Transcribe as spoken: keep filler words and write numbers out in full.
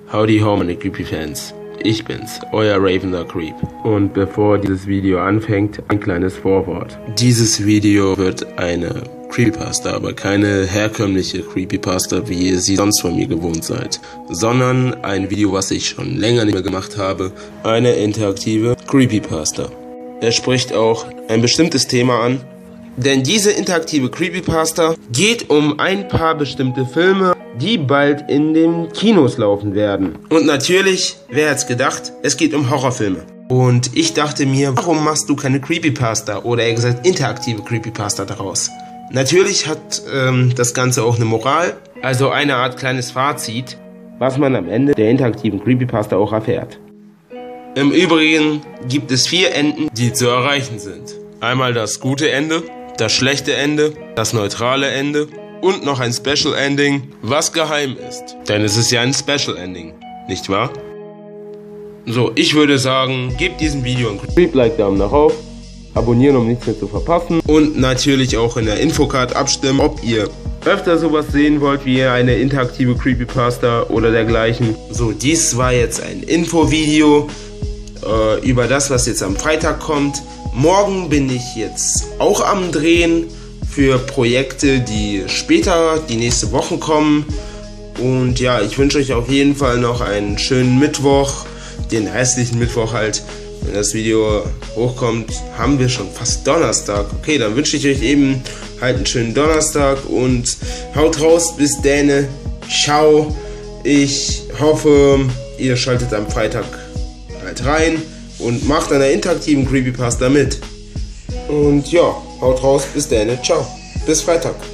Howdy ho, meine Creepy-Fans. Ich bin's, euer Raven the Creep. Und bevor dieses Video anfängt, ein kleines Vorwort. Dieses Video wird eine Creepypasta, aber keine herkömmliche Creepypasta, wie ihr sie sonst von mir gewohnt seid, sondern ein Video, was ich schon länger nicht mehr gemacht habe, eine interaktive Creepypasta. Er spricht auch ein bestimmtes Thema an, denn diese interaktive Creepypasta geht um ein paar bestimmte Filme, die bald in den Kinos laufen werden. Und natürlich, wer hat's gedacht, es geht um Horrorfilme. Und ich dachte mir, warum machst du keine Creepypasta oder eher gesagt interaktive Creepypasta daraus? Natürlich hat ähm, das Ganze auch eine Moral, also eine Art kleines Fazit, was man am Ende der interaktiven Creepypasta auch erfährt. Im Übrigen gibt es vier Enden, die zu erreichen sind. Einmal das gute Ende, das schlechte Ende, das neutrale Ende und noch ein Special Ending, was geheim ist. Denn es ist ja ein Special Ending, nicht wahr? So, ich würde sagen, gebt diesem Video einen Creep-Like-Daumen nach auf, abonnieren, um nichts mehr zu verpassen und natürlich auch in der Infocard abstimmen, ob ihr öfter sowas sehen wollt, wie eine interaktive Creepypasta oder dergleichen. So, dies war jetzt ein Infovideo äh, über das, was jetzt am Freitag kommt. Morgen bin ich jetzt auch am Drehen für Projekte, die später, die nächste Woche kommen. Und ja, ich wünsche euch auf jeden Fall noch einen schönen Mittwoch, den restlichen Mittwoch halt. Wenn das Video hochkommt, haben wir schon fast Donnerstag. Okay, dann wünsche ich euch eben halt einen schönen Donnerstag und haut raus, bis däne. Ciao. Ich hoffe, ihr schaltet am Freitag halt rein und macht an der interaktiven Creepypasta mit. Und ja, haut raus, bis däne. Ciao. Bis Freitag.